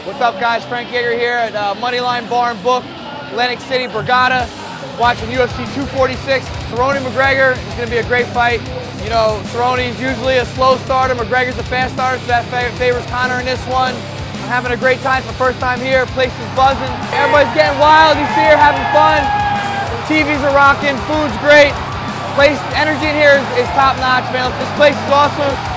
What's up, guys? Frankie Edgar here at Moneyline Bar Book, Atlantic City, Borgata, watching UFC 246. Cerrone McGregor is going to be a great fight. You know, Cerrone's usually a slow starter, McGregor's a fast starter, so that favors Conor in this one. I'm having a great time for the first time here. Place is buzzing. Everybody's getting wild. You see here having fun. TVs are rocking. Food's great. Place energy in here is top notch, man. This place is awesome.